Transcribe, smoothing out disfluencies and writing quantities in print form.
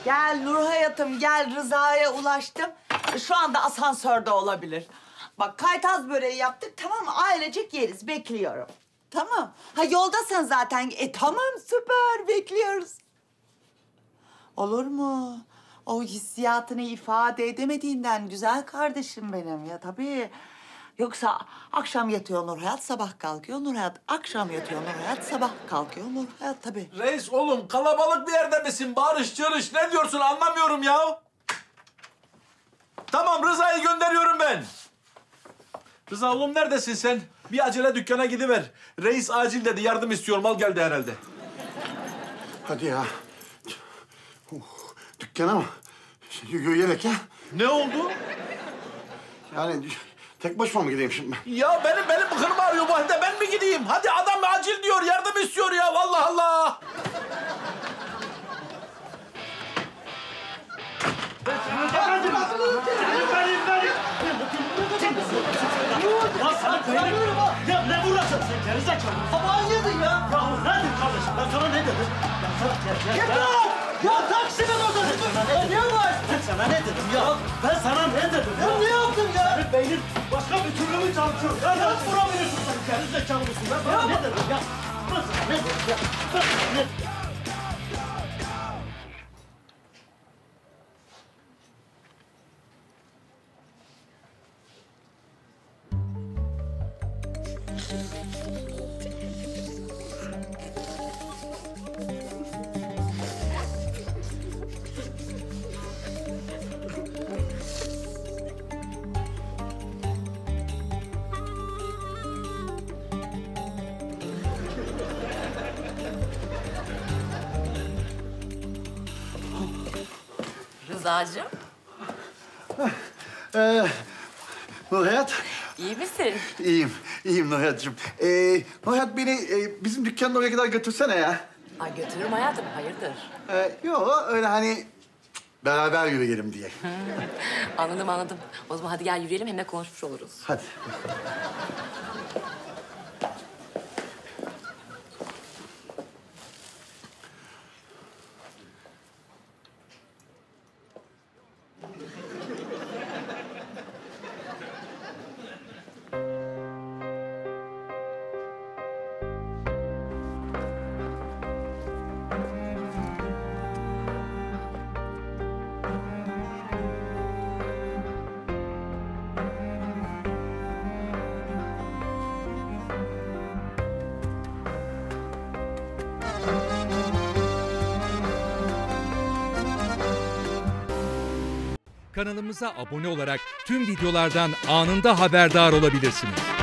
Gel Nur hayatım, gel Rıza'ya ulaştım. Şu anda asansörde olabilir. Bak kaytaz böreği yaptık, tamam mı? Ailecek yeriz, bekliyorum. Tamam. Ha yoldasın zaten. Tamam, süper, bekliyoruz. Olur mu? O hissiyatını ifade edemediğinden güzel kardeşim benim ya tabii. Yoksa akşam yatıyor Nur Hayat, sabah kalkıyor Nur Hayat. Akşam yatıyor Nur Hayat, sabah kalkıyor Nur Hayat tabii. Reis oğlum kalabalık bir yerde misin? Bağırış çağırış ne diyorsun anlamıyorum ya. Tamam Rıza'yı gönderiyorum ben. Rıza oğlum neredesin sen? Bir acele dükkana gidiver. Reis acil dedi yardım istiyor mal geldi herhalde. Hadi ya. Dükkana mı? Yürüyerek ya. Ne oldu? Yani tek başıma mı gideyim şimdi? Ya benim bıkırım ağrıyor bu halde ben mi gideyim? Hadi adam acil diyor yardım istiyor ya vallahi Allah. Ya ne vuracaksın sen gerizekalı? Sabahın yedin ya. Ya nedir kardeşim? Ben sana ne dedim? Ben sana gel. Ya taksinin odası. Ne var? Ben sana ne dedim ya? Ben sana ne dedim ya? Ne yaptın ya? Senin beynin başka bir türlü mü çalışıyor? Ya nasıl vurabiliyorsun sen? Gerizekalı mısın? Ben sana ne dedim ya? Ben sana ne dedim ya? Ben sana ne dedim? Rıza'cığım, Nur Hayat. iyi misin? İyiyim Nur Hayat'cığım. Nur Hayat beni bizim dükkanın oraya kadar götürsene ya. Ay götürürüm hayatım, hayırdır? Yok öyle hani beraber yürüyelim diye. Anladım. O zaman hadi gel yürüyelim hem de konuşmuş oluruz. Hadi. Kanalımıza abone olarak tüm videolardan anında haberdar olabilirsiniz.